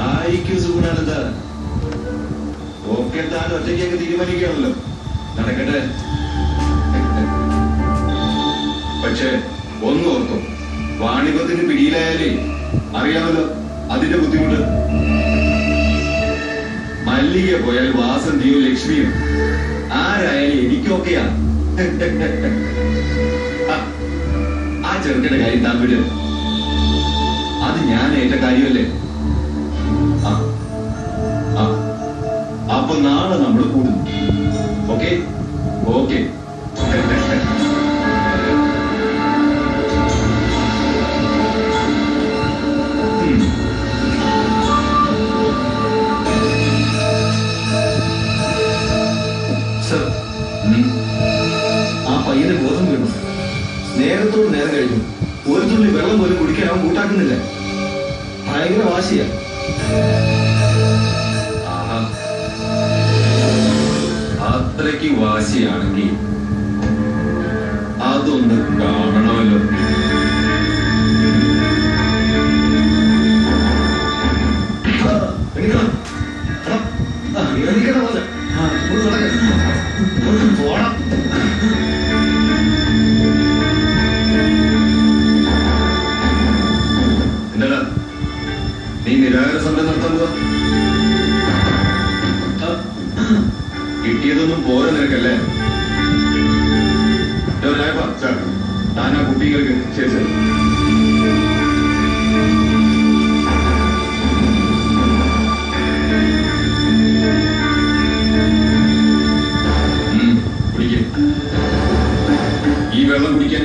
ആയിരിക്കും സുഗുണാനന്ദ. ഒക്കെ താൻ ഒറ്റയ്ക്ക് തീരുമാനിക്കുകയാണല്ലോ. നടക്കട്ടെ. പക്ഷെ ഒന്നും ഓർക്കും, വാണിഭത്തിന് പിടിയിലായാലേ അറിയാമല്ലോ അതിന്റെ ബുദ്ധിമുട്ട്. മല്ലിക പോയാൽ വാസന്തിയും ലക്ഷ്മിയും ആരായാലും എനിക്കൊക്കെയാ. ആ ചെറുക്കന്റെ കാര്യം താൻ വിട്, അത് ഞാൻ ഏറ്റ കാര്യമല്ലേ. അപ്പൊ നാളെ നമ്മൾ കൂടുന്നു. Okay okay. സർ, ആ പയ്യന് ബോധം വീണു. നേരത്തോട് നേരം കഴിഞ്ഞു. ഒരു തുള്ളി വെള്ളം പോലും കുടിക്കാൻ അവൻ കൂട്ടാക്കുന്നില്ല. ഭയങ്കര വാശിയാ. അത്രയ്ക്ക് വാശിയാണെങ്കിൽ അതൊന്ന് കാണണമല്ലോ. എന്താ നീ നിരാഹാര സമരം നടത്താൻ പോവാ? കിട്ടിയതൊന്നും പോരാ നിനക്കല്ലേ? താൻ ആ കുട്ടികൾക്ക് ശരി ശരി. കുടിക്ക. ഈ വെള്ളം കുടിക്കാൻ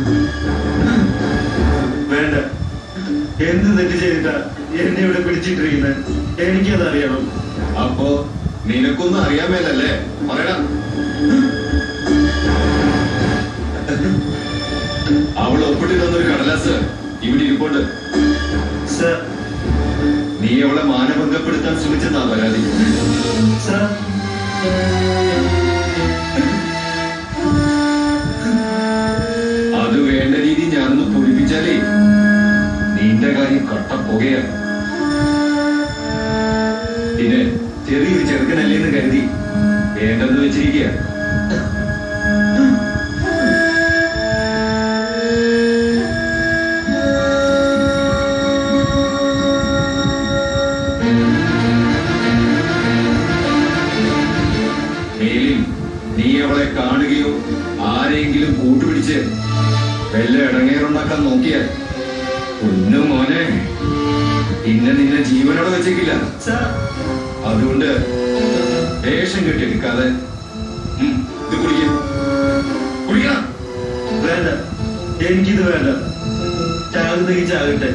വേണ്ട. എന്ത് തെറ്റ് ചെയ്തിട്ടാ എന്നെ ഇവിടെ പിടിച്ചിട്ടിരിക്കുന്നത്? എനിക്കത് അറിയണം. അപ്പോ നിനക്കൊന്നും അറിയാൻ മേലല്ലേ? പറയണം. അവൾ ഒപ്പിട്ട് തന്നൊരു കടലാസ് ഇവിടെ ഇരിപ്പുണ്ട്. നീ അവളെ മാനഭംഗപ്പെടുത്താൻ ശ്രമിച്ചെന്നാ പരാതി. അത് വേണ്ട രീതി ഞാനൊന്ന് പൊലിപ്പിച്ചാലേ നിന്റെ കാര്യം കട്ടപ്പുകയാണ്. പിന്നെ ചെറിയൊരു ചെറുക്കനല്ലേന്ന് കരുതി വേണ്ടെന്ന് വെച്ചിരിക്കുക. മേലിൽ നീ അവളെ കാണുകയോ ആരെങ്കിലും കൂട്ടുപിടിച്ച് വല്ല ഇടങ്ങേറുണ്ടാക്കാൻ നോക്കിയാൽ ഒന്നും മോനെ പിന്നെ നിന്നെ ജീവനോടെ വെച്ചേക്കില്ല. അതുകൊണ്ട് വേഷം കെട്ടിയെടുക്കാതെ ഇത് കുടിക്കാം. കുടിക്കണം. വേണ്ട, എനിക്കിത് വേണ്ട. ചാകുന്നെങ്കിൽ ചാകട്ടെ.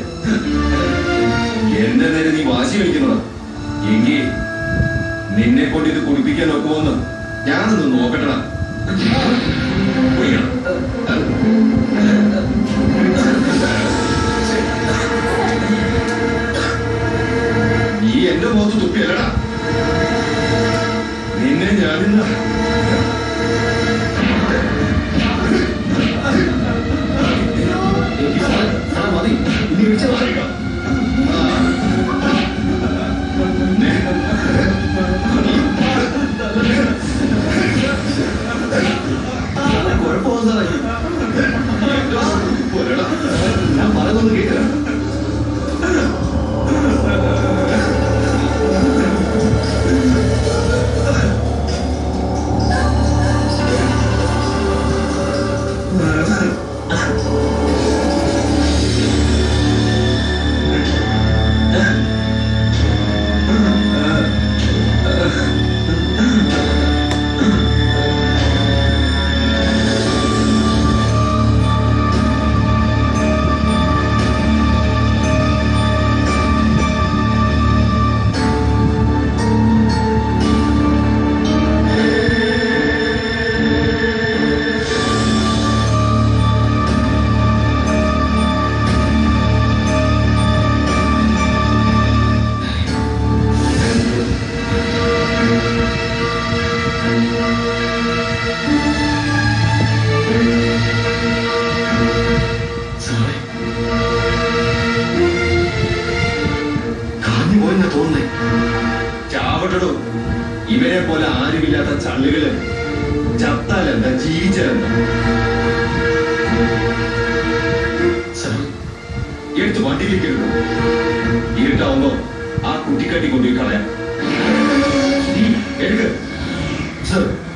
എന്റെ നേരെ നീ വാശി കളിക്കുന്നതാ എങ്കിൽ നിന്നെ കൊണ്ട് ഇത് കുടിപ്പിക്കാൻ ഒക്കുമോന്ന് ഞാനൊന്ന് നോക്കട്ടടാ. കുടിക്കണം. നീ എന്റെ മുഖത്ത് തുപ്പിയല്ലടാ. നിന്നെ ഞാനിന്ന മതി. ഇനി വിളിച്ച മാറിക്കാം. കുഴപ്പമൊന്നും പോട്ടടോ, ഇവരെ പോലെ ആരുമില്ലാത്ത ചള്ളുകള് ചത്താലെന്താ ജീവിച്ചാലെന്താ? എടുത്ത് വണ്ടിയിലേക്ക് എടുക്കും. ഇരുട്ടാവുമ്പോ ആ കുട്ടിക്കട്ടി കൊണ്ടുപോയി കളയാം. എടുക്ക് സർ.